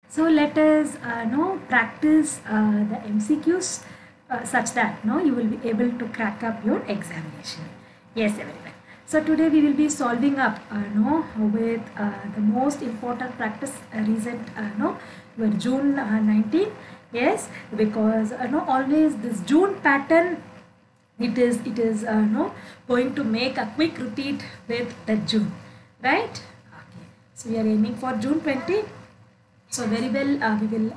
So let us practice the MCQs such that you will be able to crack up your examination. Yes, everyone. So today we will be solving up with the most important practice recent with June 19. Yes, because always this June pattern it is going to make a quick repeat with the June, right? Okay. So we are aiming for June 20. So very well we will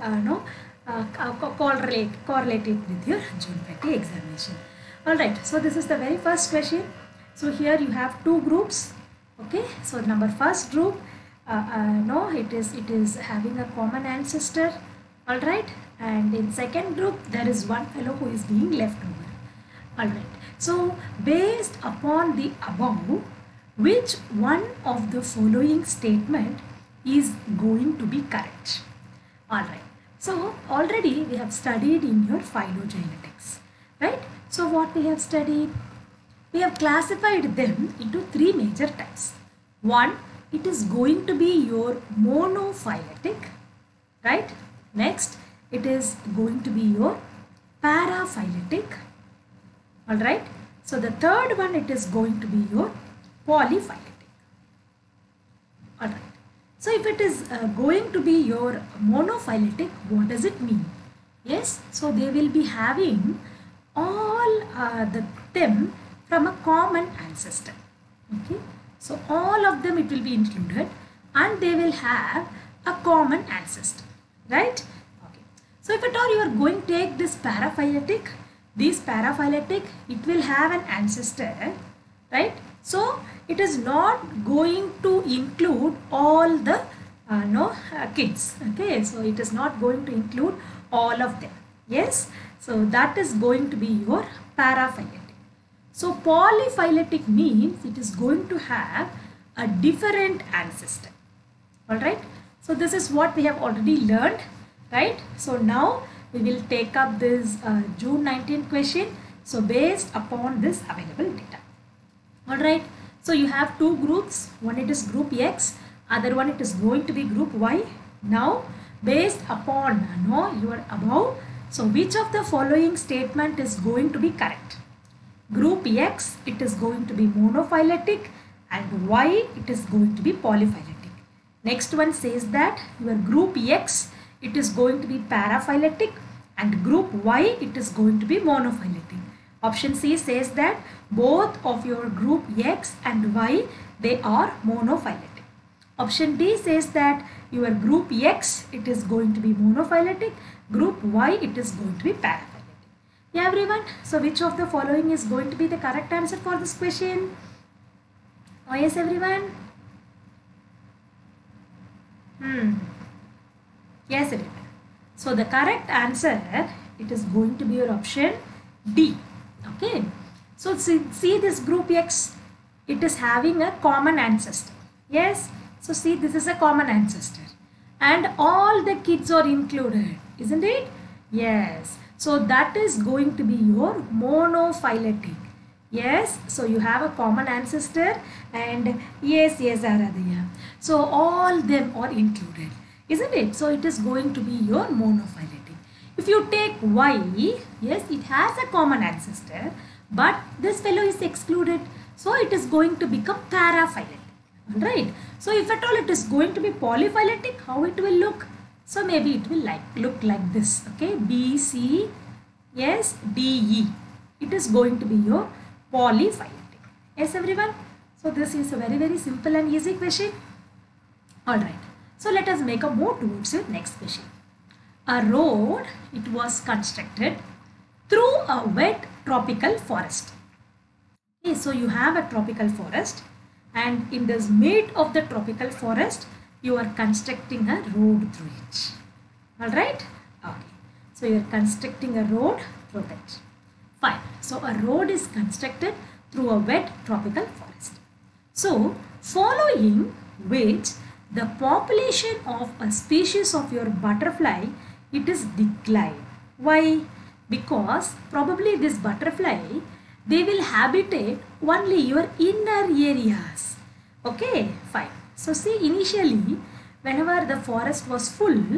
correlate it with your June 20 examination. Alright, so this is the very first question. So here you have two groups. Okay, so number first group, it is having a common ancestor. Alright, and in second group there is one fellow who is being left over. Alright, so based upon the above, which one of the following statement is going to be correct? Alright, so already we have studied in your phylogenetics, right? So what we have studied? We have classified them into three major types. One, it is going to be your monophyletic, right? Next, it is going to be your paraphyletic. Alright, so the third one, it is going to be your polyphyletic. Alright, so if it is going to be your monophyletic, what does it mean? Yes, so they will be having all them from a common ancestor. Okay, so all of them it will be included and they will have a common ancestor, right? Okay, so if at all you are going to take this paraphyletic, it will have an ancestor, right? So it is not going to include all the kids. Okay, so it is not going to include all of them. Yes, so that is going to be your paraphyletic. So polyphyletic means it is going to have a different ancestor. Alright, so this is what we have already learned, right? So now we will take up this June 19 question. So based upon this available data. Alright, so you have two groups. One it is group X, other one it is going to be group Y. Now based upon your above, so which of the following statement is going to be correct? Group X, it is going to be monophyletic, and Y, it is going to be polyphyletic. Next one says that your group X, it is going to be paraphyletic, and group Y, it is going to be monophyletic. Option C says that both of your group X and Y, they are monophyletic. Option D says that your group X, it is going to be monophyletic, group Y, it is going to be paraphyletic. Yeah, everyone, so which of the following is going to be the correct answer for this question? Oh yes, everyone? Yes, everyone. So the correct answer, it is going to be your option D. Okay, so see this group X, it is having a common ancestor. Yes, so see this is a common ancestor and all the kids are included, isn't it? Yes, so that is going to be your monophyletic. Yes, so you have a common ancestor and yes, Aradhya. So all them are included, isn't it? So it is going to be your monophyletic. If you take Y, yes, it has a common ancestor, but this fellow is excluded. So it is going to become paraphyletic. Alright. So if at all it is going to be polyphyletic, how it will look? So maybe it will look like this. Okay, B, C, yes, D, E. It is going to be your polyphyletic. Yes, everyone. So this is a very, very simple and easy question. Alright. So let us make a move towards the next question. A road, it was constructed through a wet tropical forest. Okay, so you have a tropical forest and in this mid of the tropical forest, you are constructing a road through it. Alright? Okay. So you are constructing a road through that. Fine. So a road is constructed through a wet tropical forest. So following which the population of a species of your butterfly, it is declined. Why? Because probably this butterfly, they will habitate only your inner areas. Okay, fine. So see, initially whenever the forest was full,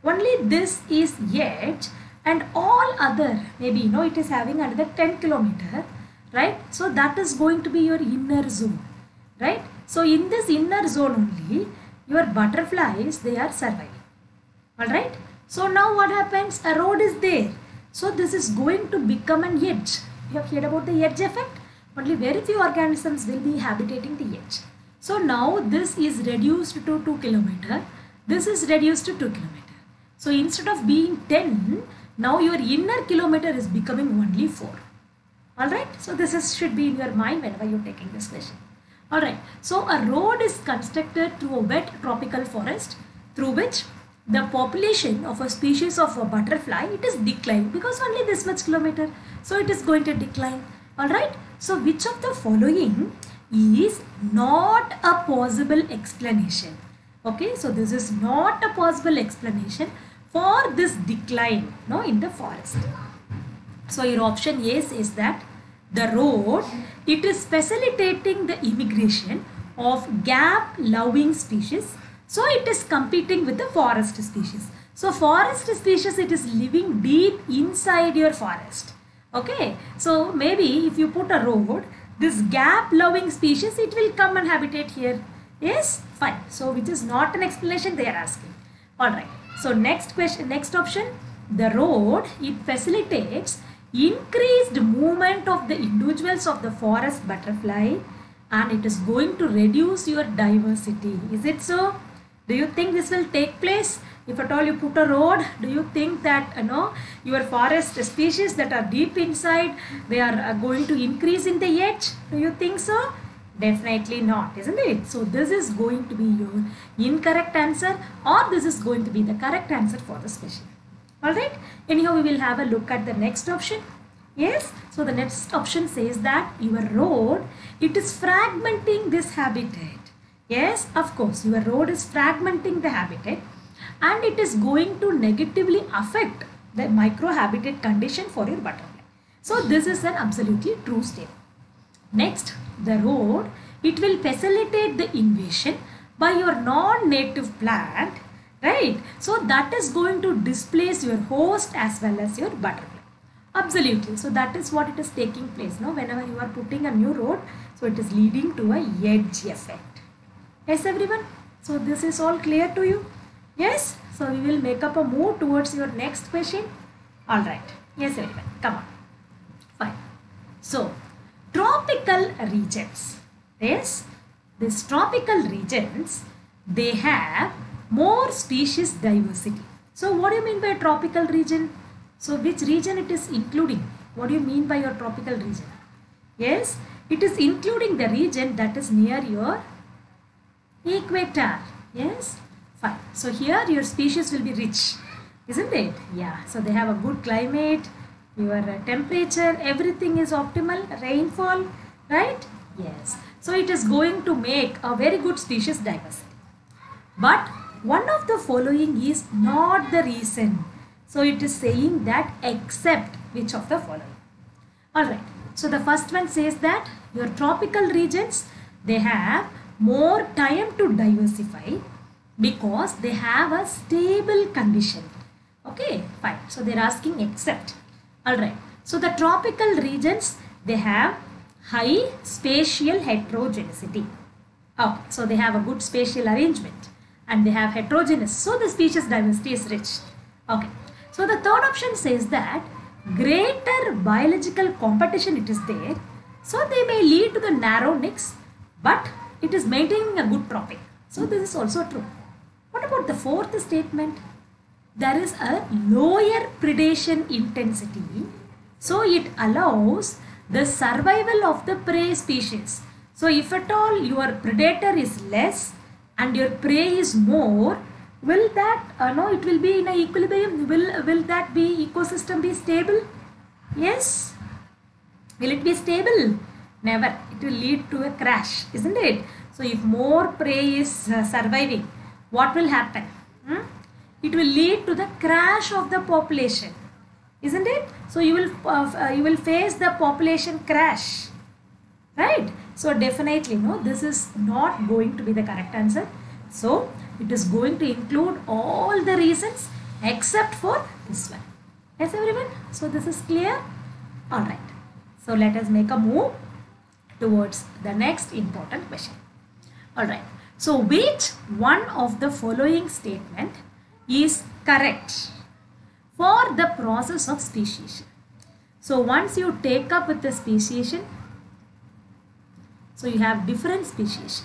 only this is edge, and all other, maybe it is having another 10 kilometer, right? So that is going to be your inner zone, right? So in this inner zone only, your butterflies, they are surviving. Alright. So now what happens? A road is there. So this is going to become an edge. You have heard about the edge effect? Only very few organisms will be habitating the edge. So now this is reduced to 2 kilometer. This is reduced to 2 kilometer. So instead of being 10, now your inner kilometer is becoming only 4. Alright. So this should be in your mind whenever you are taking this question. Alright. So a road is constructed through a wet tropical forest through which the population of a species of a butterfly, it is declined because only this much kilometer. So it is going to decline. Alright. So which of the following is not a possible explanation? Okay. So this is not a possible explanation for this decline in the forest. So your option A says that the road, it is facilitating the immigration of gap-loving species. So it is competing with the forest species. So forest species, it is living deep inside your forest. Okay. So maybe if you put a road, this gap-loving species, it will come and habitate here. Yes, fine. So which is not an explanation they are asking. Alright. So next question, next option, the road, it facilitates increased movement of the individuals of the forest butterfly, and it is going to reduce your diversity. Is it so? Do you think this will take place? If at all you put a road, do you think that your forest species that are deep inside, they are going to increase in the edge? Do you think so? Definitely not, isn't it? So this is going to be your incorrect answer, or this is going to be the correct answer for this question. Alright, anyhow we will have a look at the next option. Yes, so the next option says that your road, it is fragmenting this habitat. Yes, of course, your road is fragmenting the habitat and it is going to negatively affect the microhabitat condition for your butterfly. So this is an absolutely true statement. Next, the road, it will facilitate the invasion by your non-native plant, right? So that is going to displace your host as well as your butterfly. Absolutely. So that is what it is taking place. Whenever you are putting a new road, so it is leading to a edge effect. Yes, everyone. So this is all clear to you? Yes. So we will make up a move towards your next question. All right. Yes, everyone. Come on. Fine. So tropical regions. Yes. These tropical regions, they have more species diversity. So what do you mean by tropical region? So which region it is including? What do you mean by your tropical region? Yes, it is including the region that is near your equator. Yes, fine. So here your species will be rich, isn't it? Yeah, so they have a good climate, your temperature, everything is optimal, rainfall, right? Yes. So it is going to make a very good species diversity. But one of the following is not the reason. So it is saying that except which of the following. Alright. So the first one says that your tropical regions, they have more time to diversify because they have a stable condition. Okay, fine. So they are asking except. Alright. So the tropical regions, they have high spatial heterogeneity. Okay. So they have a good spatial arrangement and they have heterogeneous. So the species diversity is rich. Okay. So the third option says that greater biological competition it is there. So they may lead to the narrow nicks, but it is maintaining a good tropic. So this is also true. What about the fourth statement? There is a lower predation intensity. So it allows the survival of the prey species. So if at all your predator is less and your prey is more, will that, no, it will be in a equilibrium? Will that be ecosystem be stable? Yes. Will it be stable? Never. It will lead to a crash, isn't it? So if more prey is surviving, what will happen? It will lead to the crash of the population, isn't it? So you will face the population crash, right? So definitely no, this is not going to be the correct answer. So it is going to include all the reasons except for this one. Yes, everyone? So this is clear? Alright. So let us make a move towards the next important question. Alright. So which one of the following statement is correct for the process of speciation? So once you take up with the speciation, so you have different speciation.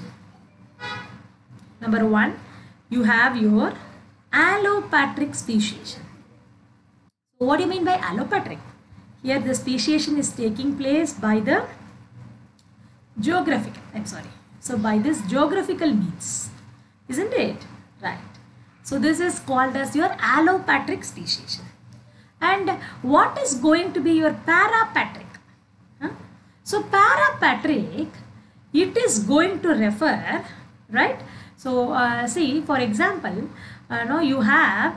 Number one, you have your allopatric speciation. So what do you mean by allopatric? Here the speciation is taking place by the geographical, so by this geographical means, isn't it? Right. So this is called as your allopatric speciation. And what is going to be your parapatric? So parapatric, it is going to refer, right? So see, for example, you have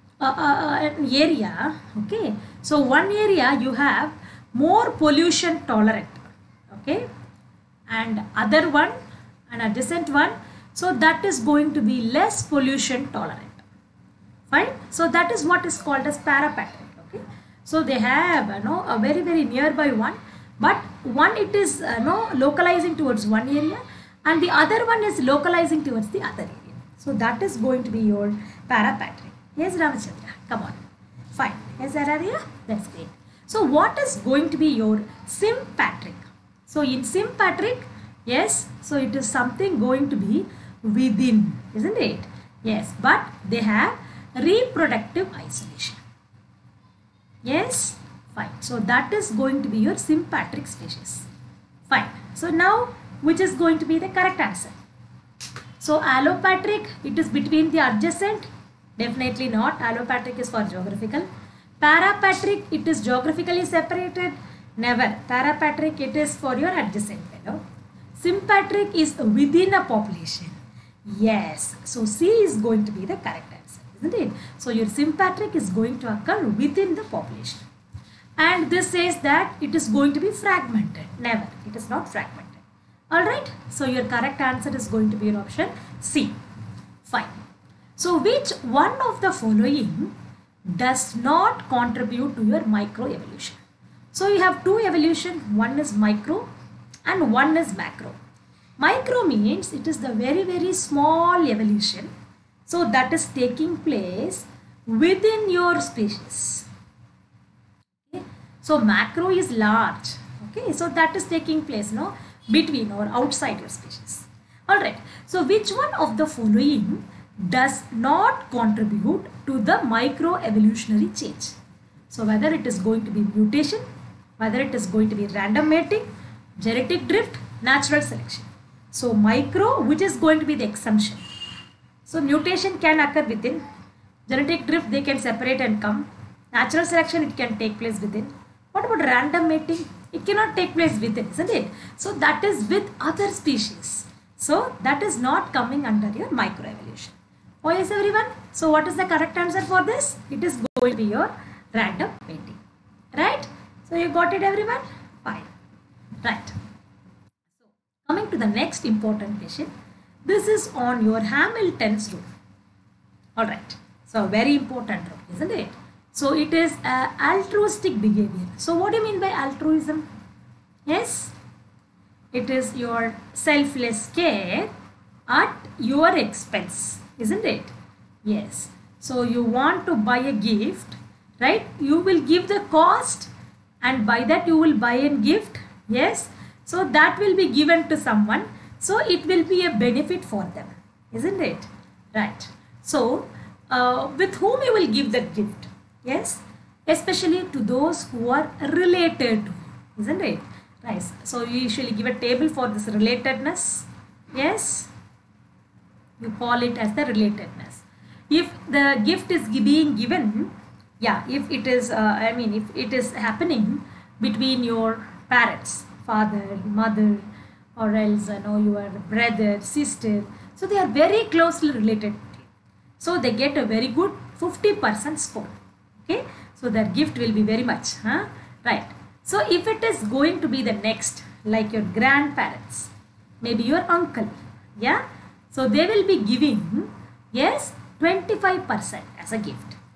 an area, okay? So one area you have more pollution tolerant, okay? And other one, an adjacent one, so that is going to be less pollution tolerant. Fine. So that is what is called as parapatric. Okay. So they have a very nearby one, but one it is localizing towards one area, and the other one is localizing towards the other area. So that is going to be your parapatric. Yes, Ramachandra. Come on. Fine. Yes, Saranya. That's great. So what is going to be your sympatric? So in sympatric, yes, so it is something going to be within, isn't it? Yes, but they have reproductive isolation. Yes, fine. So that is going to be your sympatric species. Fine. So now, which is going to be the correct answer? So allopatric, it is between the adjacent. Definitely not. Allopatric is for geographical. Parapatric, it is geographically separated. Never. Parapatric, it is for your adjacent fellow. Sympatric is within a population. Yes. So C is going to be the correct answer, isn't it? So your sympatric is going to occur within the population. And this says that it is going to be fragmented. Never. It is not fragmented. Alright. So your correct answer is going to be in option C. Fine. So which one of the following does not contribute to your microevolution? So you have two evolution, one is micro and one is macro. Micro means it is the very small evolution. So that is taking place within your species. Okay. So macro is large. Okay. So that is taking place between or outside your species. Alright. So which one of the following does not contribute to the microevolutionary change? So whether it is going to be mutation, whether it is going to be random mating, genetic drift, natural selection. So micro, which is going to be the exemption. So mutation can occur within, genetic drift they can separate and come, natural selection it can take place within. What about random mating? It cannot take place within, isn't it? So that is with other species. So that is not coming under your microevolution. Oh yes everyone. So what is the correct answer for this? It is going to be your random mating. Right? So you got it everyone? Fine. Right. So coming to the next important question. This is on your Hamilton's rule. Alright. So very important rule, isn't it? So it is altruistic behavior. So what do you mean by altruism? Yes? It is your selfless care at your expense, isn't it? Yes. So you want to buy a gift, right? You will give the cost and by that you will buy a gift. Yes. So that will be given to someone. So it will be a benefit for them, isn't it? Right. So with whom you will give that gift? Yes. Especially to those who are related to, isn't it? Right. So you usually give a table for this relatedness. Yes. You call it as the relatedness. If the gift is being given, yeah, if it is, if it is happening between your parents, father, mother, or else, your brother, sister, so they are very closely related. So they get a very good 50% score. Okay. So their gift will be very much, right. So if it is going to be the next, like your grandparents, maybe your uncle, yeah. So they will be giving, yes, 25% as a gift.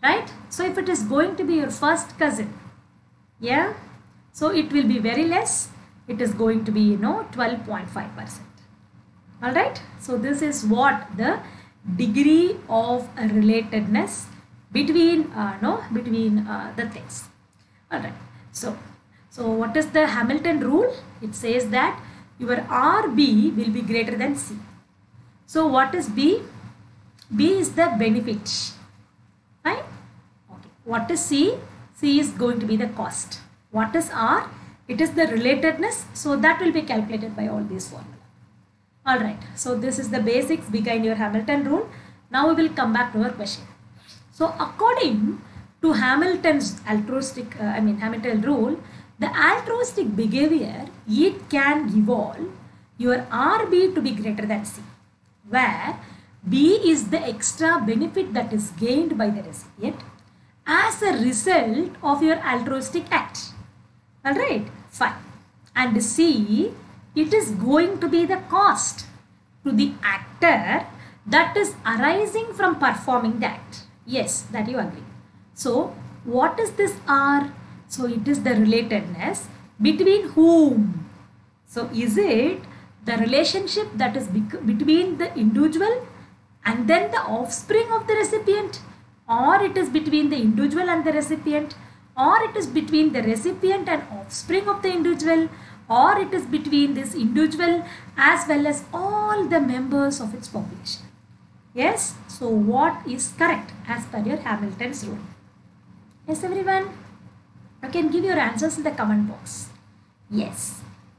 right? So if it is going to be your first cousin, yeah, so it will be very less. It is going to be 12.5%. All right, so this is what the degree of relatedness between the things. All right, so what is the Hamilton rule? It says that your RB will be greater than C. So what is B? B is the benefit, right? Okay. What is C? C is going to be the cost. What is R? It is the relatedness. So that will be calculated by all these formulas. All right. So this is the basics behind your Hamilton rule. Now we will come back to our question. So according to Hamilton's Hamilton rule, the altruistic behavior, it can evolve your RB to be greater than C, where B is the extra benefit that is gained by the recipient as a result of your altruistic act. Alright, fine. And C, it is going to be the cost to the actor that is arising from performing the act. Yes, that you agree. So, what is this R? So, it is the relatedness between whom? So, is it the relationship that is between the individual and then the offspring of the recipient, or it is between the individual and the recipient, or it is between the recipient and offspring of the individual, or it is between this individual as well as all the members of its population. Yes, so what is correct as per your Hamilton's rule? Yes, everyone, you can give your answers in the comment box. Yes.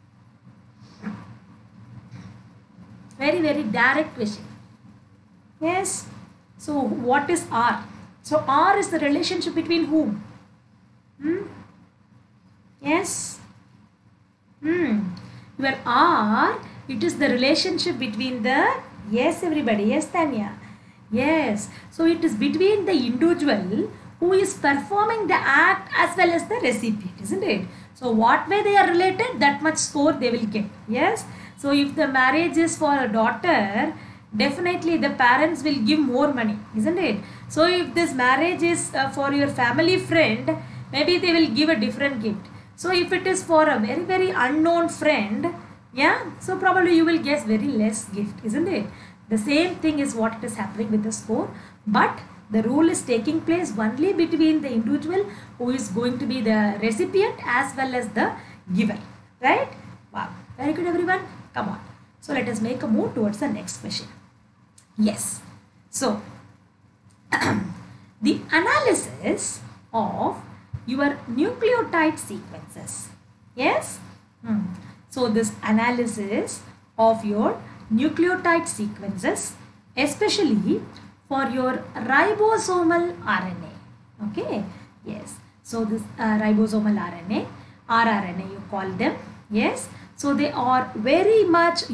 Very, very direct question. Yes. So what is R? So R is the relationship between whom? Yes. Your R, it is the relationship between the, yes everybody, yes Tanya. Yes. So it is between the individual who is performing the act as well as the recipient, isn't it? So what way they are related, that much score they will get. Yes. So if the marriage is for a daughter, definitely the parents will give more money, isn't it? So if this marriage is for your family friend, maybe they will give a different gift. So if it is for a very, very unknown friend, yeah, so probably you will guess very less gift, isn't it? The same thing is what is happening with the score, but the rule is taking place only between the individual who is going to be the recipient as well as the giver, right? Wow, very good everyone. Come on. So let us make a move towards the next question. Yes. So the analysis of your nucleotide sequences. Yes. So this analysis of your nucleotide sequences, especially for your ribosomal RNA. Okay. Yes. So this ribosomal RNA, rRNA you call them. Yes. So they are very much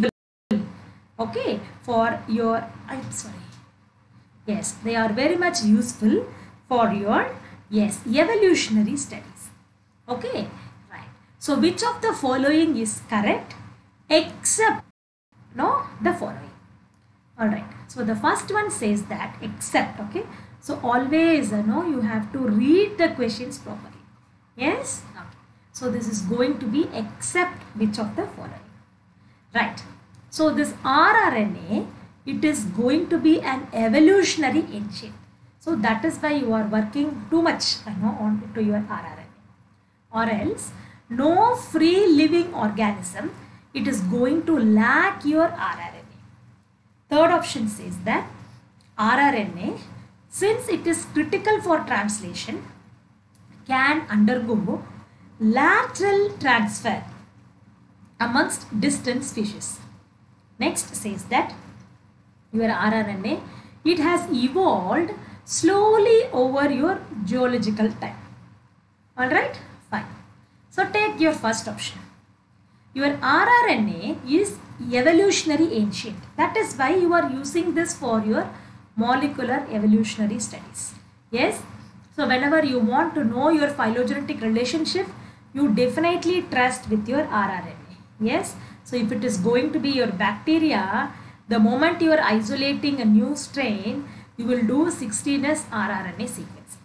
okay for your, I'm sorry. Yes, they are very much useful for your, yes, evolutionary studies. Okay, right. So which of the following is correct except the following? All right. So the first one says that except, okay. So always you have to read the questions properly. Yes. Okay. So this is going to be except which of the following. Right. So this rRNA, it is going to be an evolutionary ancient. So that is why you are working too much on to your rRNA. Or else no free living organism, it is going to lack your rRNA. Third option says that rRNA, since it is critical for translation, can undergo lateral transfer amongst distant species. Next says that your rRNA, it has evolved slowly over your geological time. Alright, fine. So take your first option. Your rRNA is evolutionary ancient. That is why you are using this for your molecular evolutionary studies. Yes. So whenever you want to know your phylogenetic relationship, you definitely trust with your rRNA. Yes. So if it is going to be your bacteria, the moment you are isolating a new strain, you will do 16S rRNA sequence.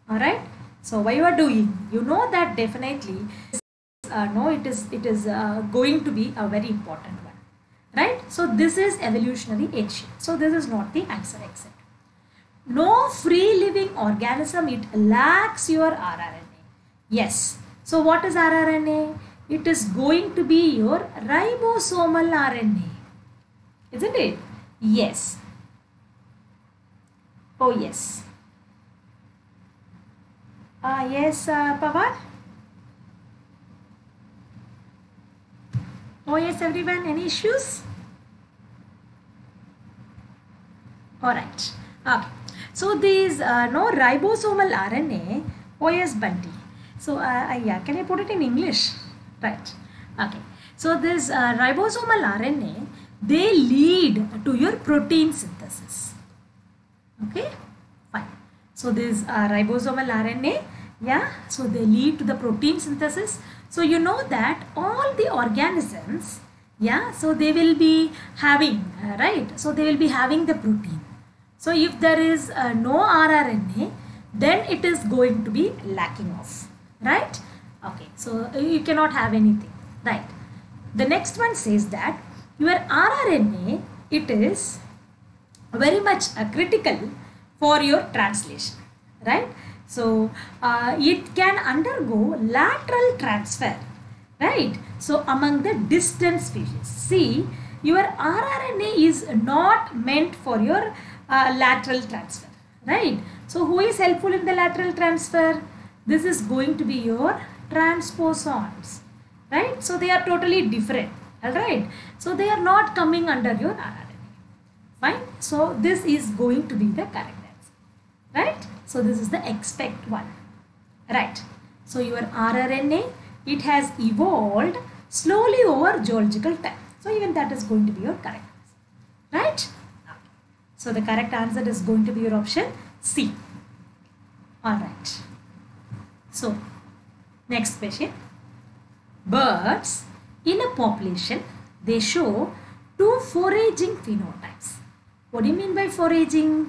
All right. So what you are doing, you know that definitely no, it is going to be a very important one, right? So this is evolutionary age shift. So this is not the answer except no free living organism, it lacks your rRNA. Yes. So what is rRNA? It is going to be your ribosomal RNA, isn't it? Yes. Oh yes. Yes, Pawan. Oh yes, everyone. Any issues? All right. Okay. So these no ribosomal RNA. Oh yes, Bunty. So yeah, can I put it in English? Right. Okay. So this ribosomal RNA, they lead to your protein synthesis. Okay. Fine. So this ribosomal RNA, yeah. So they lead to the protein synthesis. So you know that all the organisms, yeah. So they will be having right. So they will be having the protein. So if there is no rRNA, then it is going to be lacking of, right? Okay, so you cannot have anything, right? The next one says that your rRNA, it is very much critical for your translation, right? So it can undergo lateral transfer, right? So among the distant species. See, your rRNA is not meant for your lateral transfer, right? So who is helpful in the lateral transfer? This is going to be your transposons, right? So they are totally different, all right? So they are not coming under your rRNA, fine? So this is going to be the correct answer, right? So this is the expect one, right? So your rRNA, it has evolved slowly over geological time. So even that is going to be your correct answer, right? So the correct answer is going to be your option C. All right. So next question. Birds in a population, they show two foraging phenotypes. What do you mean by foraging?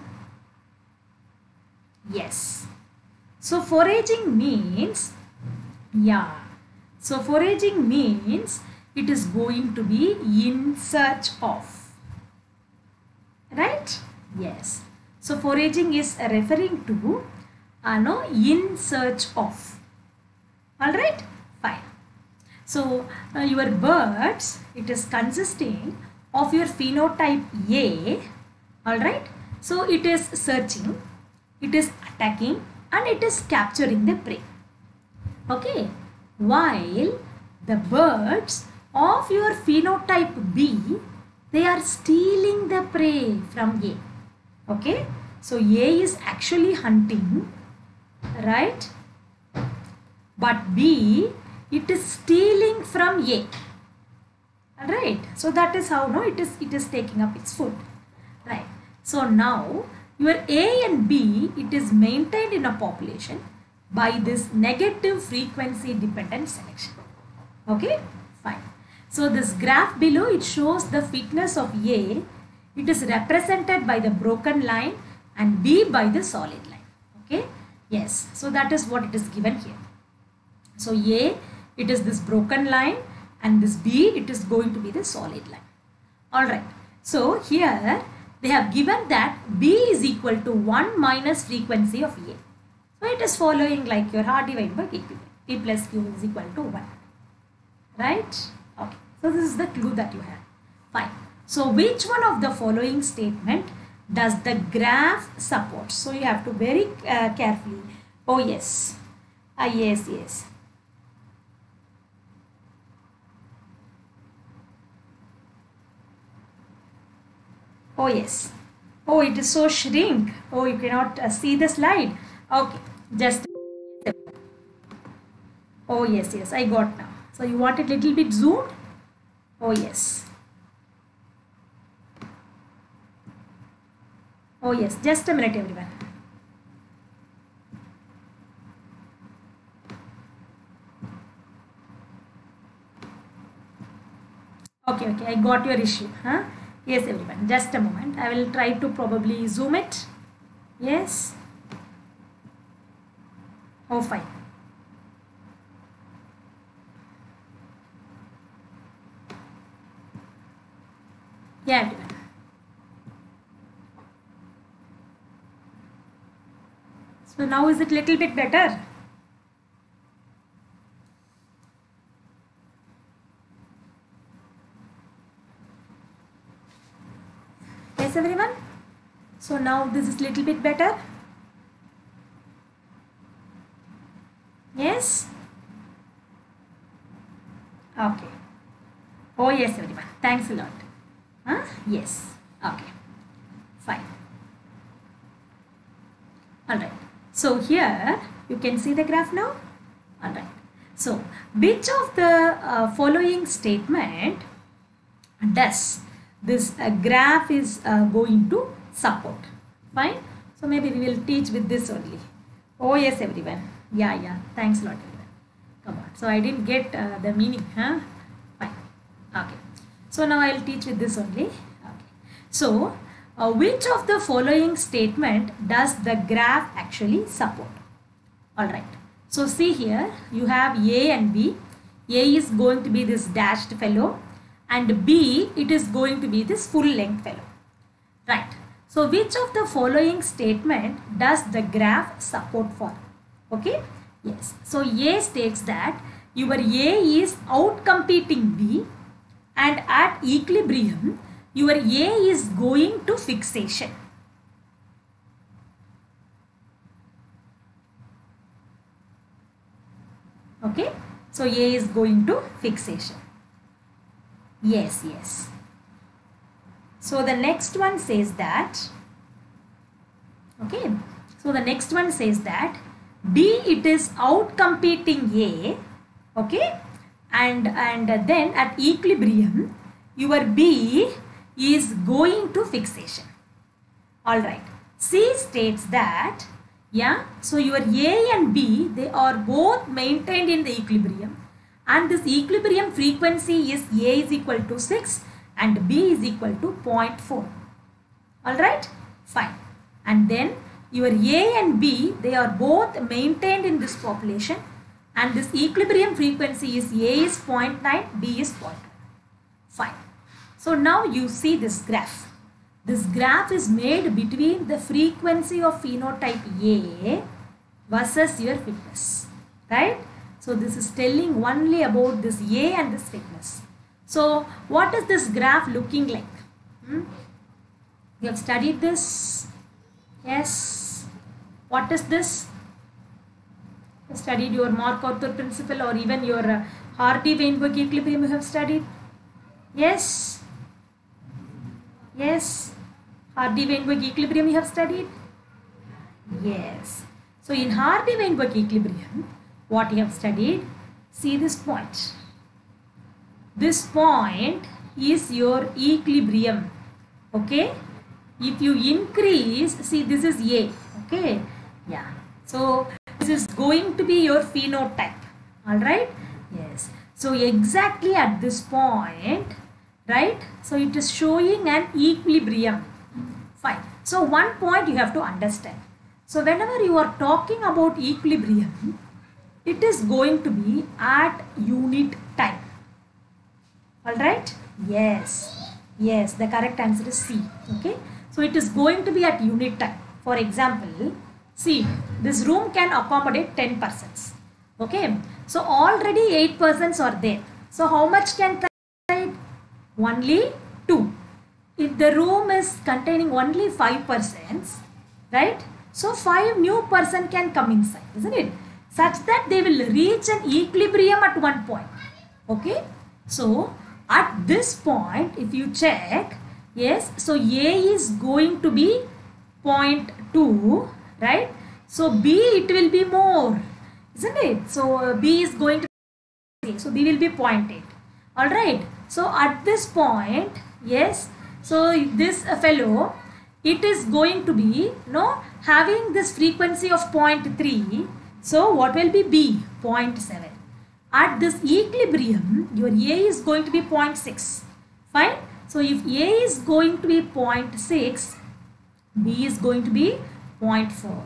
Yes. So foraging means, yeah. So foraging means it is going to be in search of. Right? Yes. So foraging is referring to no, in search of. Alright? Fine. So your birds, it is consisting of your phenotype A. Alright? So it is searching, it is attacking, and it is capturing the prey. Okay? While the birds of your phenotype B, they are stealing the prey from A. Okay? So A is actually hunting, right? But B, it is stealing from A. Alright? So that is how it is taking up its food. Right? So now your A and B, it is maintained in a population by this negative frequency dependent selection. Okay? Fine. So this graph below, it shows the fitness of A. It is represented by the broken line and B by the solid line. Okay? Yes. So that is what it is given here. So A, it is this broken line, and this B, it is going to be the solid line. Alright. So here they have given that B is equal to 1 minus frequency of A. So it is following like your R divided by P. P plus Q is equal to 1. Right? Okay. So this is the clue that you have. Fine. So which one of the following statement does the graph support? So you have to very carefully. Oh yes. Yes, yes. Oh yes. Oh, it is so shrink. Oh, you cannot see the slide. Okay. Just. Oh yes, yes. I got now. So you want it little bit zoomed? Oh yes. Oh yes. Just a minute, everyone. Okay, okay. I got your issue. Huh? Yes, everyone. Just a moment. I will try to probably zoom it. Yes. Oh, fine. Yeah, everyone. So now is it little bit better? Yes, everyone. So now this is little bit better. Yes. Okay. Oh yes, everyone. Thanks a lot. Huh? Yes. Okay. Fine. Alright. So here you can see the graph now. Alright. So which of the following statement does this graph is going to support? Fine. So maybe we will teach with this only. Oh yes, everyone. Yeah. Thanks a lot, everyone. Come on. So I didn't get the meaning. Huh? Fine. Okay. So now I will teach with this only. Okay. So which of the following statement does the graph actually support? Alright. So see here you have A and B. A is going to be this dashed fellow and B it is going to be this full length fellow. Right. So which of the following statement does the graph support for? Okay. Yes. So A states that your A is outcompeting B and at equilibrium your A is going to fixation. Okay. So A is going to fixation. Yes. So the next one says that, okay. So the next one says that B it is outcompeting A, okay, and then at equilibrium your B is going to fixation. Alright. C states that, yeah, so your A and B they are both maintained in the equilibrium and this equilibrium frequency is A is equal to 6 and B is equal to 0.4. Alright, fine. And then your A and B they are both maintained in this population and this equilibrium frequency is A is 0.9, B is 0.1. Fine. So now you see this graph. This graph is made between the frequency of phenotype A versus your fitness, right? So this is telling only about this A and this fitness. So what is this graph looking like? You have studied this? Yes. What is this? You have studied your Mark-Arthur principle or even your Hardy-Weinberg equilibrium you have studied? Yes. Hardy-Weinberg equilibrium you have studied? Yes. So in Hardy-Weinberg equilibrium, what you have studied? See this point. This point is your equilibrium. Okay. If you increase, see this is A. Okay. Yeah. So this is going to be your phenotype. Alright. Yes. So exactly at this point, right? So it is showing an equilibrium. Fine. So one point you have to understand. So whenever you are talking about equilibrium, it is going to be at unit time. Alright? Yes. The correct answer is C. Okay. So it is going to be at unit time. For example, see, this room can accommodate 10 persons. Okay. So already 8 persons are there. So how much can fit? Only 2. If the room is containing only 5 persons, right? So 5 new person can come inside, isn't it? Such that they will reach an equilibrium at one point. Okay. So at this point, if you check, yes, so A is going to be 0.2, right? So B it will be more, isn't it? So B is going to be, so B will be 0.8. Alright. So at this point, yes, so this fellow, it is going to be, having this frequency of 0.3. So what will be B? 0.7. At this equilibrium, your A is going to be 0.6. Fine. So if A is going to be 0.6, B is going to be 0.4.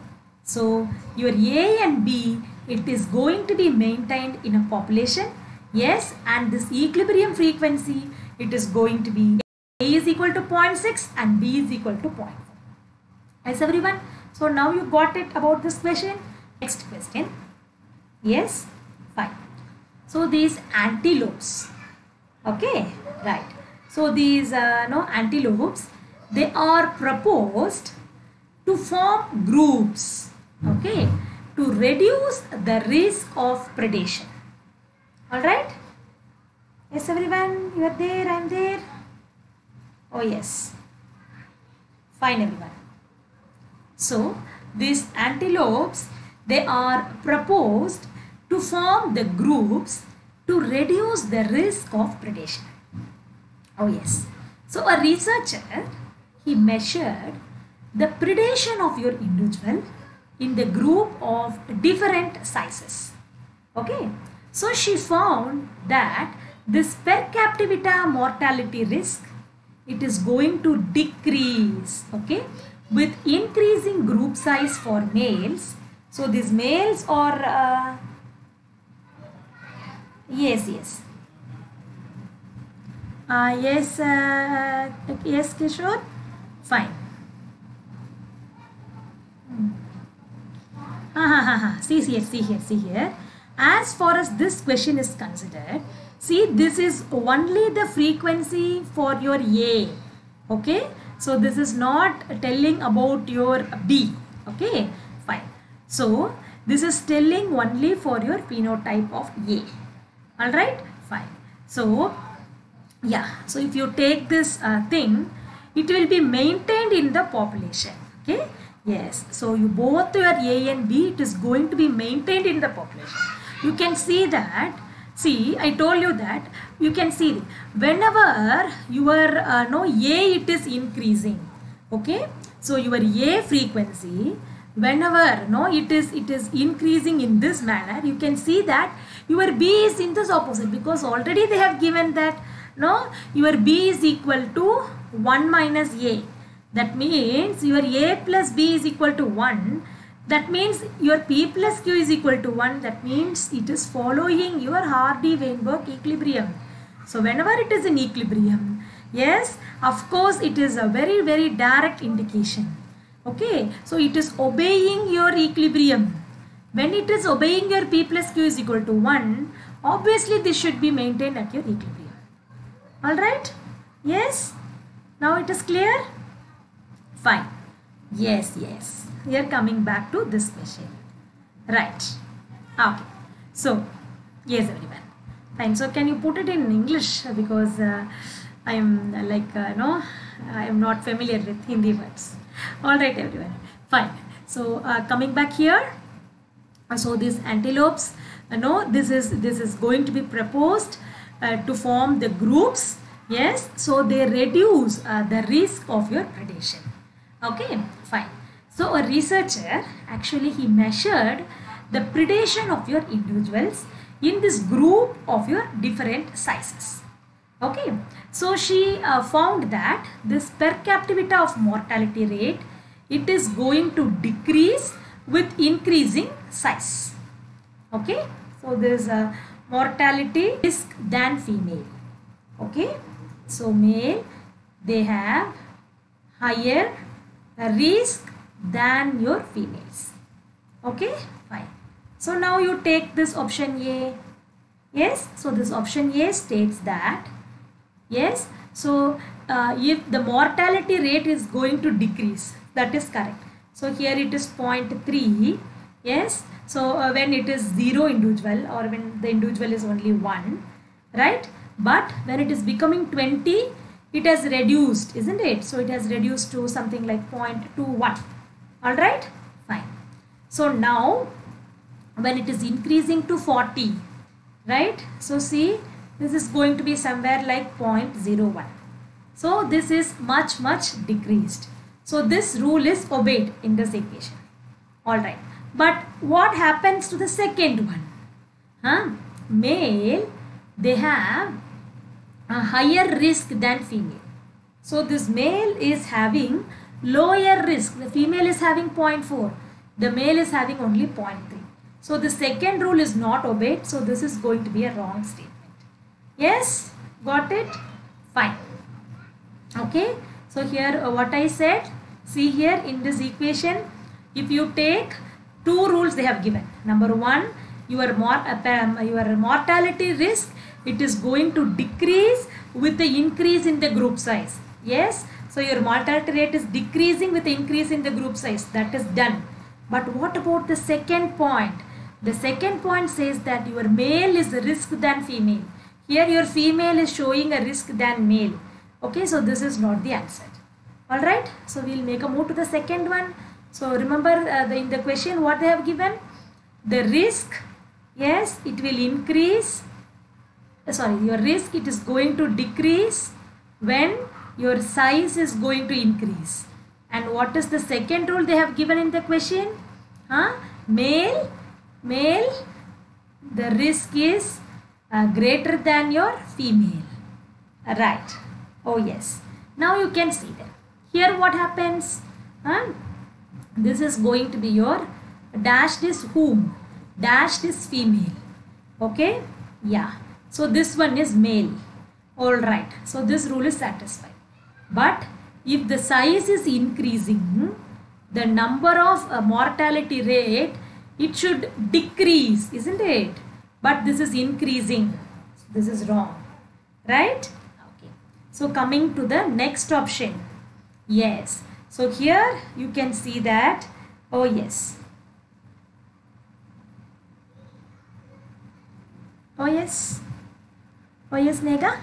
So your A and B, it is going to be maintained in a population. Yes, and this equilibrium frequency, it is going to be A is equal to 0.6 and B is equal to 0.4. Yes, everyone. So now you got it about this question. Next question. Yes, fine. So these antelopes. Okay, right. So these antelopes, they are proposed to form groups, okay, to reduce the risk of predation. All right. Yes, everyone, you are there, I am there. Oh yes. Fine, everyone. So these antelopes, they are proposed to form the groups to reduce the risk of predation. Oh yes. So a researcher, he measured the predation of your individual in the group of different sizes. Okay. So she found that this per capita mortality risk, it is going to decrease, okay, with increasing group size for males. So these males are yes, Kishore, fine. See here. As far as this question is considered, see, this is only the frequency for your A. Okay. So this is not telling about your B. Okay. Fine. So this is telling only for your phenotype of A. Alright. Fine. So yeah. So if you take this thing, it will be maintained in the population. Okay. Yes. So you both your A and B, it is going to be maintained in the population. You can see that. See, I told you that you can see whenever your A, it is increasing. Okay. So your A frequency, whenever it is increasing in this manner, you can see that your B is in this opposite, because already they have given that your B is equal to 1 minus A. That means your A plus B is equal to 1. That means your P plus Q is equal to 1. That means it is following your Hardy-Weinberg equilibrium. So whenever it is in equilibrium, yes, of course it is a very, very direct indication. Okay, so it is obeying your equilibrium. When it is obeying your P plus Q is equal to 1, obviously this should be maintained at your equilibrium. Alright? Yes? Now it is clear? Fine. Yes. We are coming back to this question. Right. Okay. So, yes, everyone. Fine. So, can you put it in English, because I am I am not familiar with Hindi words. Alright, everyone. Fine. So, coming back here. So, these antelopes, this is going to be proposed to form the groups. Yes. So, they reduce the risk of your predation. Okay, fine. So a researcher, actually he measured the predation of your individuals in this group of your different sizes. Okay, so she found that this per capita of mortality rate, it is going to decrease with increasing size. Okay, so there is a mortality risk than female. Okay, so male, they have higher risk than your females. Okay, fine. So now you take this option A. Yes, so this option A states that, yes, so if the mortality rate is going to decrease, that is correct. So here it is 0.3. Yes, so when it is 0 individual, or when the individual is only 1, right? But when it is becoming 20, it has reduced, isn't it? So it has reduced to something like 0.21. Alright, fine. So now when it is increasing to 40, right? So see, this is going to be somewhere like 0.01. So this is much decreased. So this rule is obeyed in this equation. Alright, but what happens to the second one? Male, they have a higher risk than female. So this male is having lower risk. The female is having 0.4. The male is having only 0.3. So the second rule is not obeyed. So this is going to be a wrong statement. Yes, got it? Fine. Okay. So here what I said, see here in this equation, if you take two rules they have given. Number one, your mortality risk, it is going to decrease with the increase in the group size. Yes. So your mortality rate is decreasing with the increase in the group size. That is done. But what about the second point? The second point says that your male is risk than female. Here your female is showing a risk than male. Okay, so this is not the answer. Alright, so we will make a move to the second one. So remember in the question what they have given? The risk, yes, it will increase. Your risk, it is going to decrease when your size is going to increase. And what is the second rule they have given in the question? Male, the risk is greater than your female. Right. Oh yes. Now you can see that. Here what happens? This is going to be your dashed is whom? Dashed is female. Okay? Yeah. So this one is male. Alright. So this rule is satisfied. But if the size is increasing, the number of mortality rate, it should decrease, isn't it? But this is increasing. This is wrong. Right? Okay. So coming to the next option. Yes. So here you can see that. Oh yes. Oh yes. Oh yes, Nega.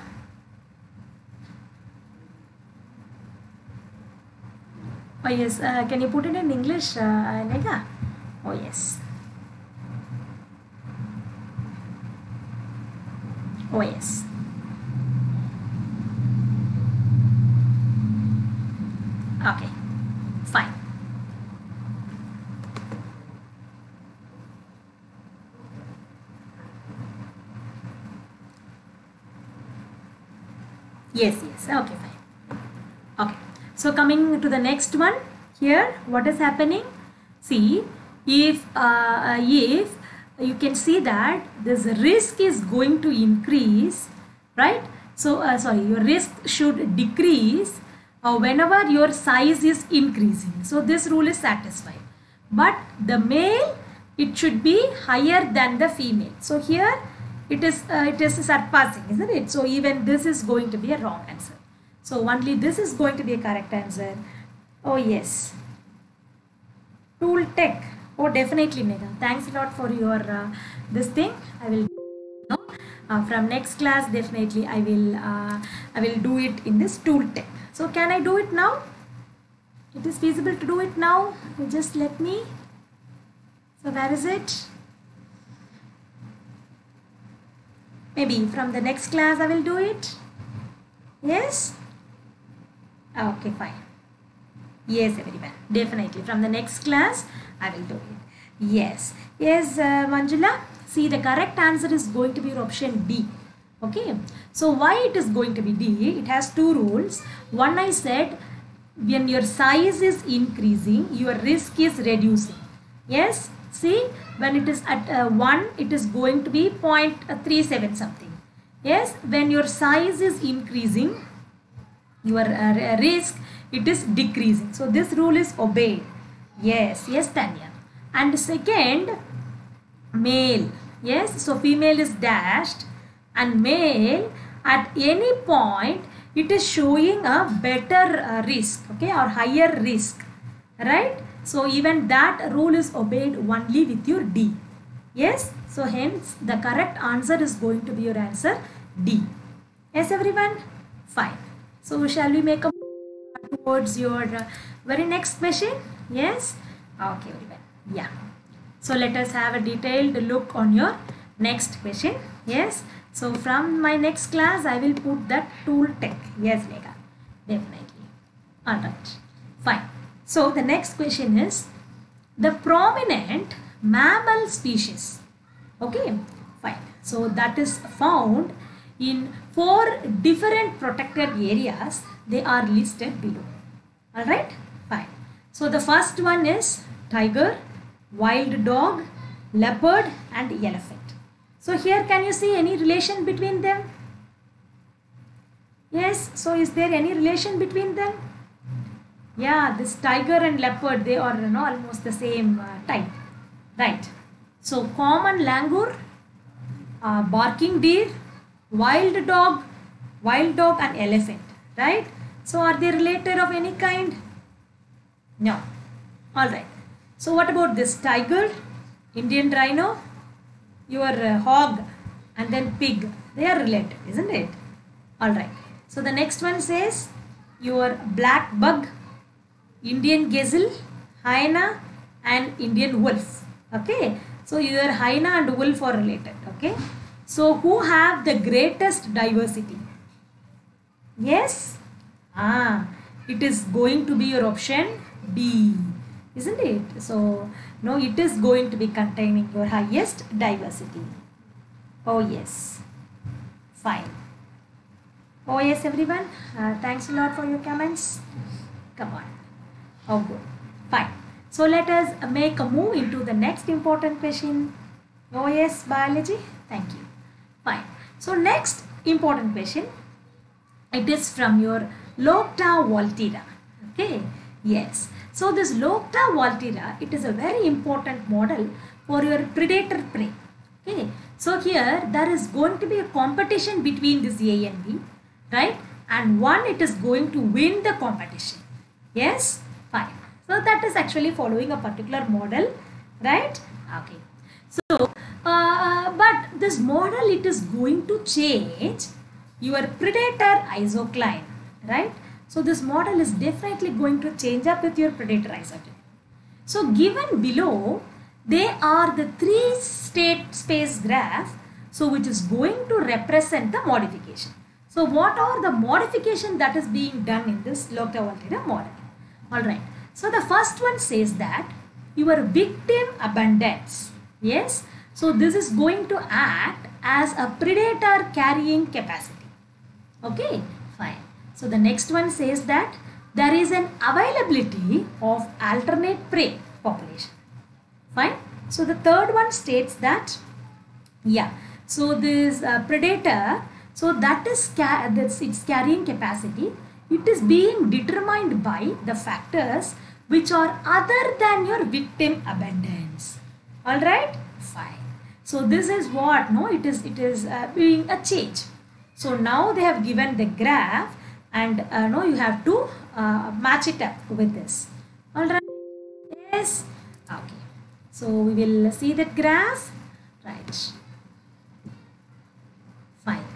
Oh yes. Can you put it in English, Nega? Oh yes. Oh yes. Okay, fine. Yes, okay, fine. Okay, so coming to the next one, here what is happening? See, if you can see that this risk is going to increase, right? So your risk should decrease whenever your size is increasing. So this rule is satisfied. But the male, it should be higher than the female. So here it is surpassing, isn't it? So even this is going to be a wrong answer. So only this is going to be a correct answer. Oh yes. Tool tech. Oh definitely, Megha. Thanks a lot for your this thing. I will from next class definitely I will do it in this tool tech. So can I do it now? It is feasible to do it now. You just let me. So where is it? Maybe from the next class I will do it. Yes? Okay, fine. Yes, everyone. Definitely. From the next class I will do it. Yes. Yes, Manjula. See, the correct answer is going to be option D. Okay. So why it is going to be D? It has two rules. One, I said when your size is increasing, your risk is reducing. Yes. See, when it is at 1, it is going to be 0.37 something. Yes. When your size is increasing, your risk, it is decreasing. So this rule is obeyed. Yes. Yes, Tanya. And second, male. Yes. So female is dashed. And male, at any point, it is showing a better risk, okay, or higher risk, right? So even that rule is obeyed only with your D. Yes, so hence the correct answer is going to be your answer D. Yes, everyone? Fine. So shall we make a move towards your very next question? Yes? Okay, everyone. Yeah. So let us have a detailed look on your next question. Yes. So from my next class, I will put that tool tech. Yes, Megha. Definitely. Alright. Fine. So the next question is the prominent mammal species. Okay. Fine. So that is found in 4 different protected areas. They are listed below. Alright. Fine. So the first one is tiger. wild dog, leopard and elephant. So here can you see any relation between them? Yes, so is there any relation between them? Yeah, this tiger and leopard, they are almost the same type, right? So common langur, barking deer, wild dog and elephant, right? So are they related of any kind? No. Alright. So what about this tiger, Indian rhino, your hog and then pig? They are related, isn't it? Alright. So the next one says your black bug, Indian gazelle, hyena and Indian wolf. Okay. So your hyena and wolf are related. Okay. So who have the greatest diversity? Yes. It is going to be your option B, isn't it? So no, it is going to be containing your highest diversity. Oh yes. Fine. Oh yes, everyone. Thanks a lot for your comments. Come on. Oh good. Fine. So let us make a move into the next important question. Oh yes, biology. Thank you. Fine. So next important question. It is from your Locta Volterra. Okay. Yes. So this Locta Volterra, it is a very important model for your predator prey. Okay. So here there is going to be a competition between this A and B, right? And one it is going to win the competition. Yes. Fine. So that is actually following a particular model, right? Okay. So, but this model, it is going to change your predator isocline, right? So this model is definitely going to change up with your predator isocline. So given below, they are the 3-state space graph, so which is going to represent the modification. So what are the modification that is being done in this Locta Volterra model? Alright. So the first one says that your victim abundance. Yes. So this is going to act as a predator carrying capacity. Okay, fine. So the next one says that there is an availability of alternate prey population. Fine. So the third one states that, yeah, so this predator, so that is its carrying capacity. It is being determined by the factors which are other than your victim abundance. All right, fine. So this is what, no, it is being a change. So now they have given the graph and no, you have to match it up with this. All right. Yes. Okay. So we will see that graph. Right. Fine.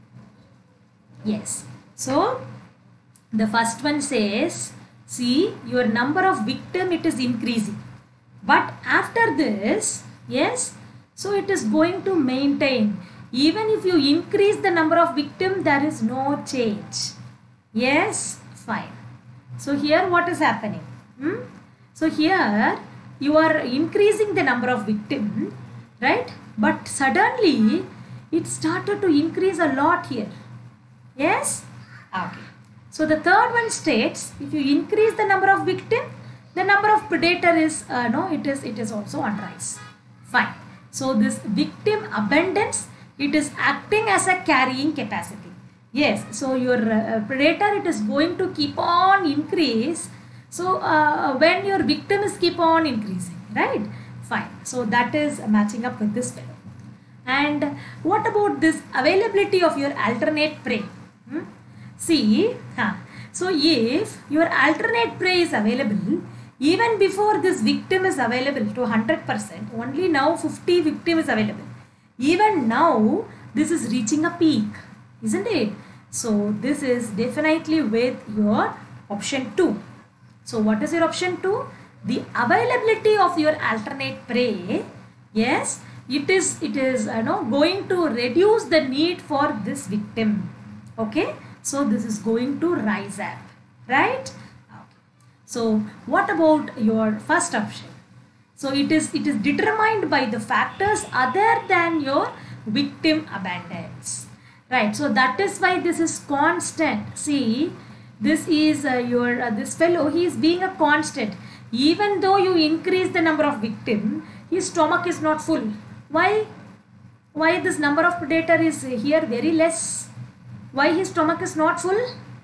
Yes. So the first one says, see, your number of victim, it is increasing. But after this, yes, so it is going to maintain. Even if you increase the number of victim, there is no change. Yes, fine. So here what is happening? So here you are increasing the number of victim, right? But suddenly it started to increase a lot here. Yes? Okay. So the third one states, if you increase the number of victim, the number of predator is, it is also on rise. Fine. So this victim abundance, it is acting as a carrying capacity. Yes. So your predator, it is going to keep on increase. So when your victim is keep on increasing, right? Fine. So that is matching up with this fellow. And what about this availability of your alternate prey? See, so if your alternate prey is available, even before this victim is available to 100%, only now 50 victim is available. Even now, this is reaching a peak, isn't it? So this is definitely with your option 2. So what is your option 2? The availability of your alternate prey, yes, it is going to reduce the need for this victim. Okay. So this is going to rise up, right? Okay. So what about your first option? So it is determined by the factors other than your victim abundance, right? So that is why this is constant. See, this is this fellow, he is being a constant. Even though you increase the number of victim, his stomach is not full. Why? Why this number of predator is here very less? Why his stomach is not full?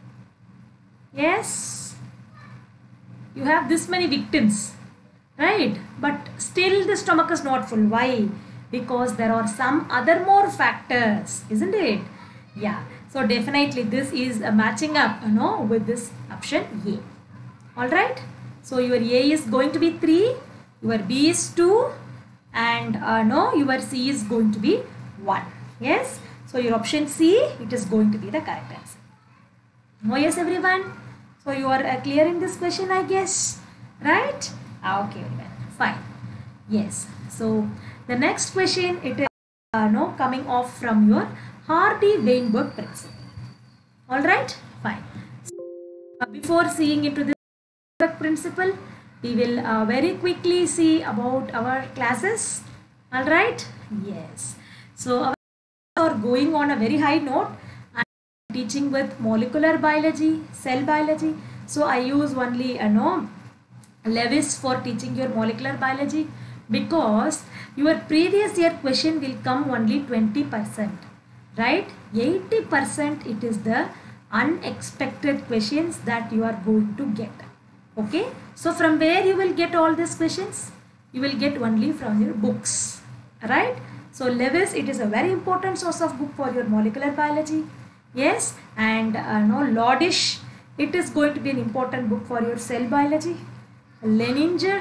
Yes, you have this many victims, right? But still the stomach is not full. Why? Because there are some other more factors, isn't it? Yeah, so definitely this is matching up, with this option A. All right, so your A is going to be 3, your B is 2, and your C is going to be 1. Yes, so your option C, it is going to be the correct answer. Oh yes, everyone. So you are clear in this question, I guess, right? Okay, everyone, fine. Yes, so the next question, it is coming off from your Hardy-Weinberg principle. All right, fine. So, before seeing into this principle, we will very quickly see about our classes. All right, yes. So our are going on a very high note. I'm teaching with molecular biology, cell biology. So I use only Lewis for teaching your molecular biology, because your previous year question will come only 20%, right? 80% it is the unexpected questions that you are going to get. Okay, so from where you will get all these questions? You will get only from your books, right? So Lewis, it is a very important source of book for your molecular biology. Yes, and Lodish, it is going to be an important book for your cell biology. Leninger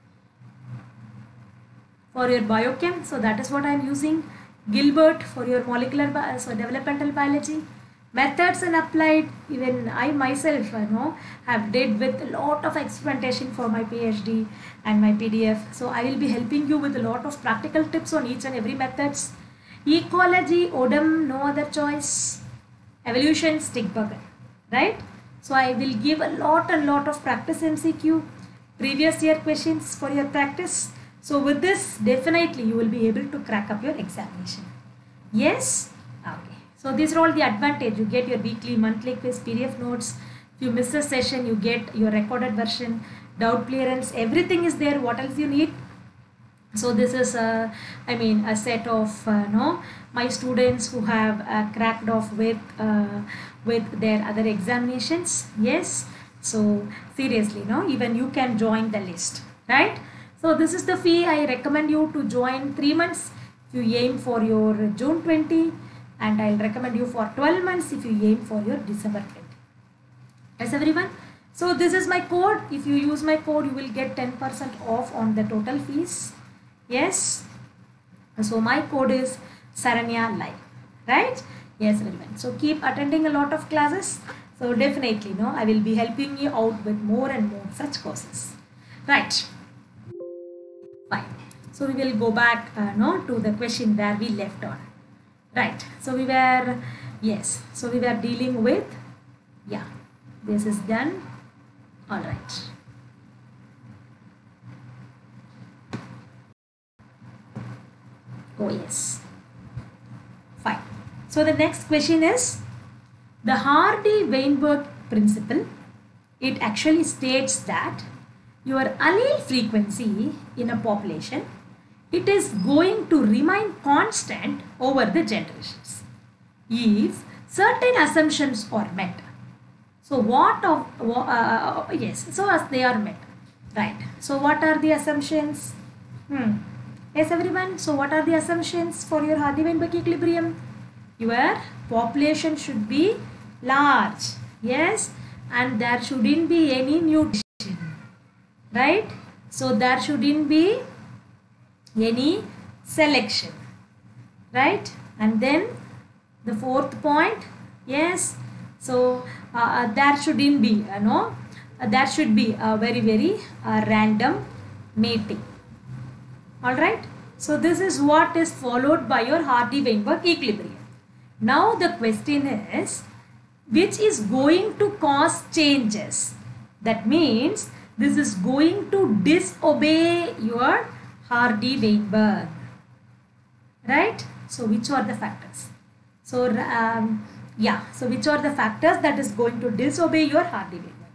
for your biochem, so that is what I am using. Gilbert for your molecular developmental biology. Methods and applied, even I myself have did with a lot of experimentation for my PhD and my PDF. So I will be helping you with a lot of practical tips on each and every methods. Ecology, Odom, no other choice. Evolution, Stickburger, right? So I will give a lot of practice MCQ, previous year questions for your practice. So with this, definitely you will be able to crack up your examination. Yes? Okay. So these are all the advantage. You get your weekly, monthly quiz, PDF notes. If you miss a session, you get your recorded version, doubt clearance, everything is there. What else you need? So this is a set of my students who have cracked off with their other examinations. Yes, so seriously, even you can join the list, right? So this is the fee. I recommend you to join 3 months if you aim for your June 20, and I'll recommend you for 12 months if you aim for your December 20. Yes, everyone. So this is my code. If you use my code, you will get 10% off on the total fees. Yes. So my code is SaranyaLive, right? Yes, everyone. So keep attending a lot of classes. So definitely, I will be helping you out with more and more such courses. Right. Fine. So we will go back to the question where we left on. Right. So we were, yes. So we were dealing with, yeah, this is done. All right. Oh yes. Fine. So the next question is the Hardy-Weinberg principle. It actually states that your allele frequency in a population, it is going to remain constant over the generations if certain assumptions are met. So yes, so as they are met, right? So what are the assumptions? Yes, everyone. So what are the assumptions for your Hardy-Weinberg equilibrium? Your population should be large, yes, and there shouldn't be any mutation, right? So there shouldn't be any selection, right? And then the fourth point, yes, so there shouldn't be there should be a very random mating. All right, so this is what is followed by your Hardy-Weinberg equilibrium. Now the question is, which is going to cause changes? That means this is going to disobey your Hardy-Weinberg, right? So which are the factors? So yeah, so which are the factors that is going to disobey your Hardy-Weinberg?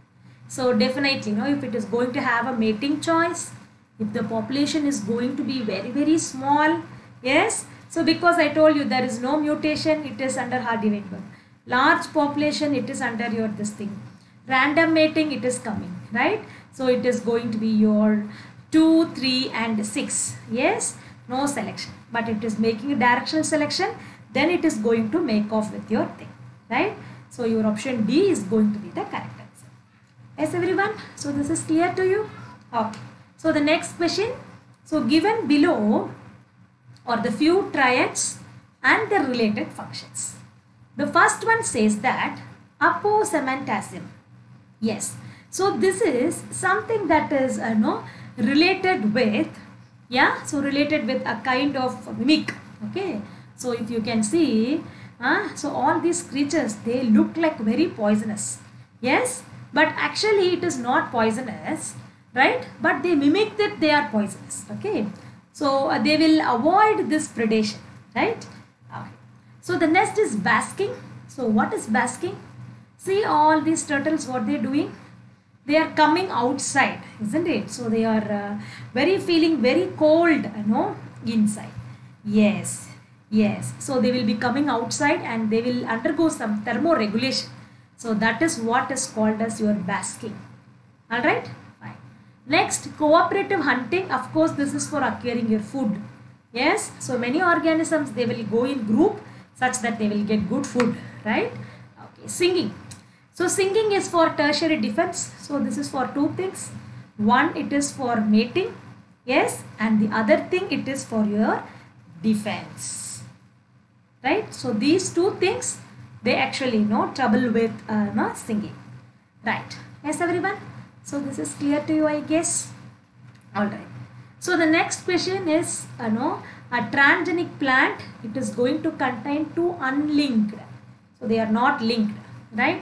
So definitely, if it is going to have a mating choice, if the population is going to be very, very small, yes. So because I told you there is no mutation, it is under Hardy-Weinberg birth. Large population, it is under your this thing. Random mating, it is coming, right? So it is going to be your 2, 3 and 6. Yes, no selection. But it is making a directional selection, then it is going to make off with your thing, right? So your option D is going to be the correct answer. Yes, everyone. So this is clear to you? Okay. So the next question. So given below are the few triads and their related functions. The first one says that aposementasim. Yes. So this is something that is related with, yeah. So related with a kind of mimic. Okay. So if you can see, so all these creatures, they look like very poisonous. Yes. But actually it is not poisonous, right? But they mimic that they are poisonous. Okay. So they will avoid this predation, right? Okay. So the next is basking. So what is basking? See all these turtles, what they are doing? They are coming outside, isn't it? So they are feeling very cold, inside. Yes, yes. So they will be coming outside and they will undergo some thermoregulation. So that is what is called as your basking. All right. Next, cooperative hunting. Of course, this is for acquiring your food. Yes. So many organisms, they will go in group such that they will get good food, right? Okay. Singing. So singing is for tertiary defense. So this is for two things. One, it is for mating. Yes. And the other thing, it is for your defense. Right. So these two things, they actually trouble with singing. Right. Yes, everyone. So this is clear to you, I guess. Alright. So the next question is, a transgenic plant, it is going to contain two unlinked. So they are not linked, right?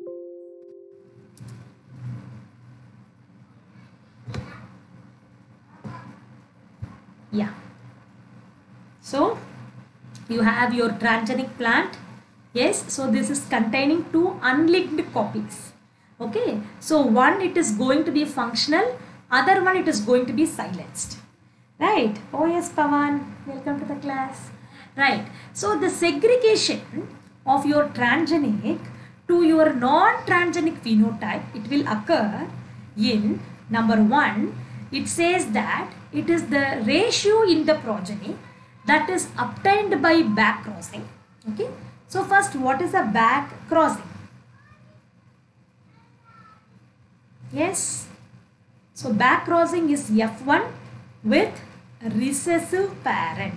Yeah. So you have your transgenic plant. Yes. So this is containing two unlinked copies. Okay, so one, it is going to be functional, other one, it is going to be silenced, right? Oh yes, Pawan, welcome to the class. Right, so the segregation of your transgenic to your non-transgenic phenotype, it will occur in number 1, it says that it is the ratio in the progeny that is obtained by back crossing. Okay, so first, what is a back crossing? Yes, so back crossing is F1 with recessive parent.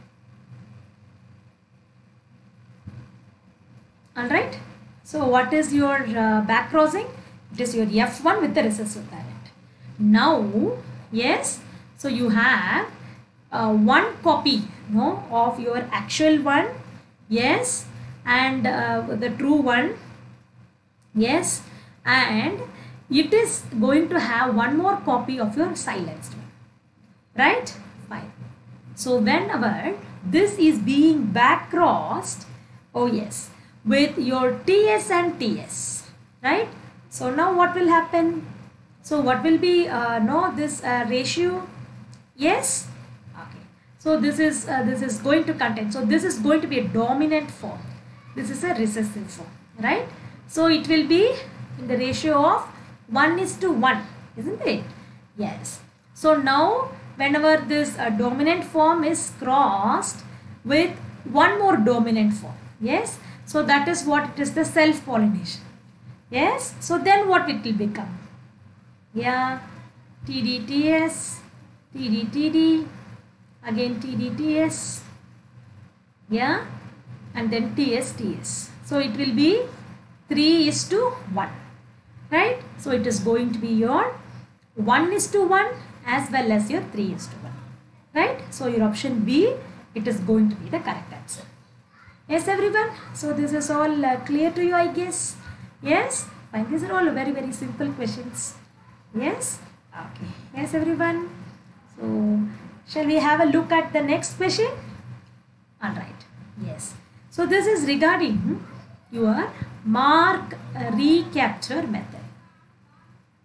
Alright, so what is your back crossing? It is your F1 with the recessive parent. Now, yes, so you have one copy of your actual one, yes, and the true one, yes, and it is going to have one more copy of your silenced one, right? Fine. So whenever this is being back crossed, oh yes, with your TS and TS, right? So now what will happen? So what will be this ratio? Yes. Okay. So this is going to contain. So this is going to be a dominant form. This is a recessive form, right? So it will be in the ratio of 1:1, isn't it? Yes. So now whenever this dominant form is crossed with one more dominant form, yes, so that is what it is, the self-pollination. Yes, so then what it will become? Yeah, TDTS, TDTD, again TDTS, yeah, and then TSTS. So it will be 3:1. Right? So it is going to be your 1:1 as well as your 3:1. Right? So your option B, it is going to be the correct answer. Yes, everyone. So this is all clear to you, I guess. Yes? Fine. These are all very, very simple questions. Yes? Okay. Yes, everyone. So shall we have a look at the next question? Alright. Yes. So this is regarding your mark recapture method.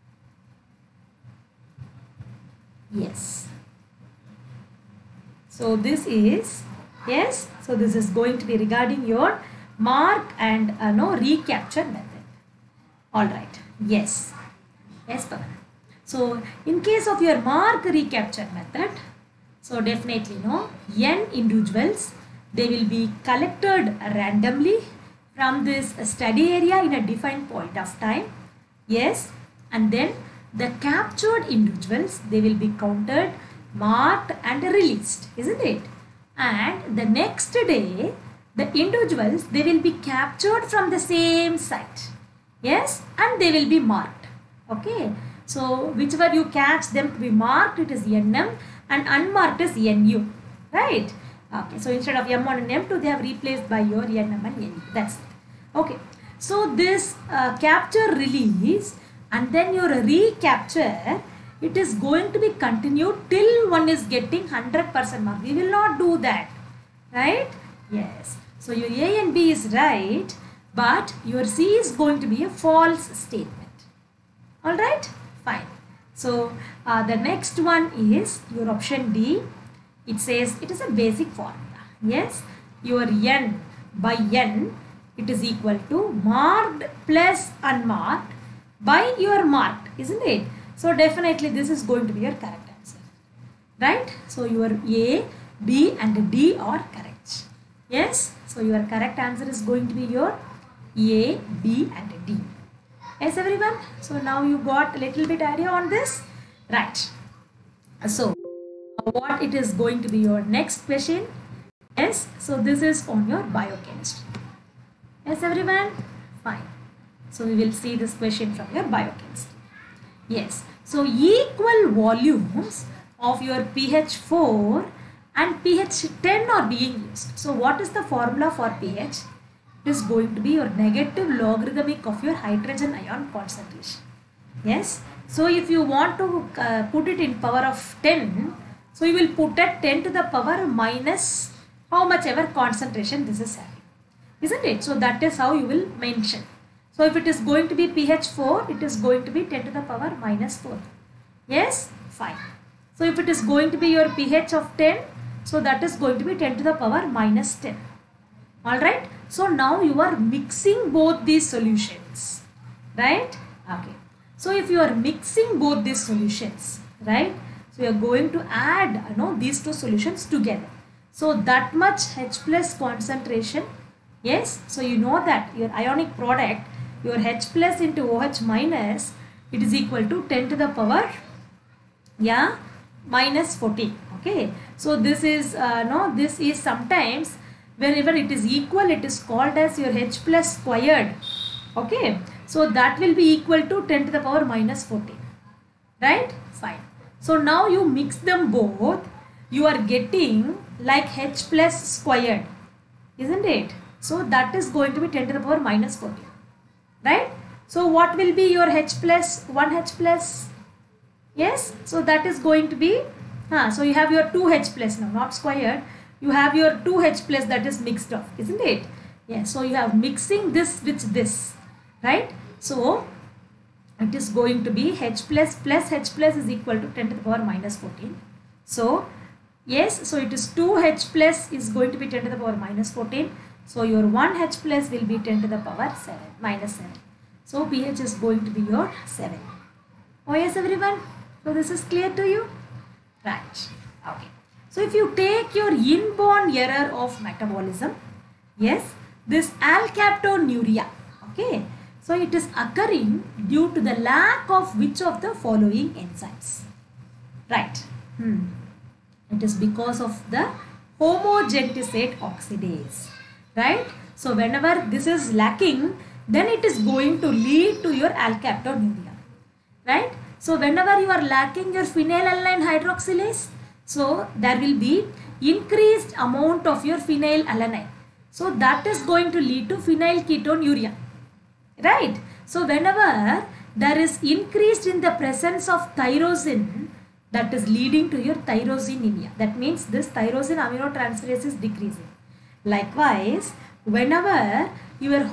Yes. So this is, yes, so this is going to be regarding your mark and recapture method. Alright, yes. Yes, Pavan. So in case of your mark recapture method, so definitely n individuals, they will be collected randomly from this study area in a defined point of time. Yes, and then the captured individuals, they will be counted, marked and released, isn't it? And the next day, the individuals, they will be captured from the same site. Yes, and they will be marked. Okay, so whichever you catch them to be marked, it is NM, and unmarked is NU, right? Okay, so instead of M1 and M2, they have replaced by your NM and NU. That's it. Okay, so this capture release and then your recapture, it is going to be continued till one is getting 100% mark. We will not do that, right? Yes. So your A and B is right, but your C is going to be a false statement. Alright, fine. So the next one is your option D. It says it is a basic formula. Yes, your N by N, it is equal to marked plus unmarked by your marked, isn't it? So definitely this is going to be your correct answer, right? So your A, B and D are correct. Yes, so your correct answer is going to be your A, B and D. Yes, everyone. So now you got a little bit idea on this, right? So what it is going to be your next question? Yes, so this is on your biochemistry. Yes, everyone, fine. So we will see this question from your biochemistry. Yes, so equal volumes of your pH 4 and pH 10 are being used. So what is the formula for pH? It is going to be your negative logarithmic of your hydrogen ion concentration. Yes, so if you want to put it in power of 10, so you will put at 10 to the power minus how much ever concentration this is having, isn't it? So that is how you will mention. So if it is going to be pH 4, it is going to be 10 to the power minus 4. Yes, fine. So if it is going to be your pH of 10, so that is going to be 10 to the power minus 10. Alright. So now you are mixing both these solutions, right? Okay. So if you are mixing both these solutions, right? So you are going to add these two solutions together. So that much H plus concentration. Yes. So you know that your ionic product, your H plus into OH minus, it is equal to 10 to the power minus 14. Okay. So this is this is sometimes whenever it is equal, it is called as your H plus squared. Okay. So that will be equal to 10 to the power minus 14. Right? Fine. So now you mix them both, you are getting like H plus squared, isn't it? So that is going to be 10 to the power minus 14. Right? So what will be your H plus, 1 H plus? Yes. So that is going to be, so you have your 2 H plus now, not squared. You have your 2 H plus that is mixed off, isn't it? Yes. So you have mixing this with this, right? So it is going to be H plus plus H plus is equal to 10 to the power minus 14. So yes, so it is 2 H plus is going to be 10 to the power minus 14. So your 1 H plus will be 10 to the power 7 minus 7. So pH is going to be your 7. Oh yes, everyone. So this is clear to you? Right. Okay. So if you take your inborn error of metabolism, yes, this alkaptonuria, okay, so it is occurring due to the lack of which of the following enzymes? Right. It is because of the homogentisate oxidase, right? So whenever this is lacking, then it is going to lead to your alkaptonuria, right? So whenever you are lacking your phenylalanine hydroxylase, so there will be increased amount of your phenylalanine. So that is going to lead to phenylketonuria, right? So whenever there is increased in the presence of tyrosine, that is leading to your tyrosinemia. That means this tyrosine aminotransferase is decreasing. Likewise, whenever your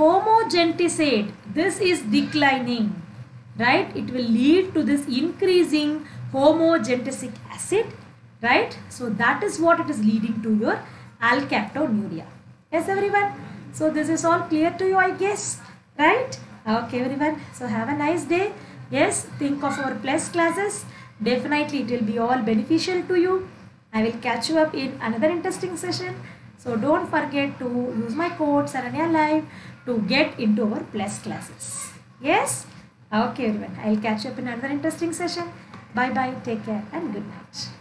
homogentisate, this is declining, right? It will lead to this increasing homogenesic acid, right? So that is what it is leading to your alkaptonuria. Yes, everyone? So this is all clear to you, I guess, right? Okay, everyone. So have a nice day. Yes, think of our plus classes. Definitely it will be all beneficial to you. I will catch you up in another interesting session. So don't forget to use my code SaranyaLive to get into our plus classes. Yes? Okay, everyone. I'll catch you up in another interesting session. Bye bye. Take care and good night.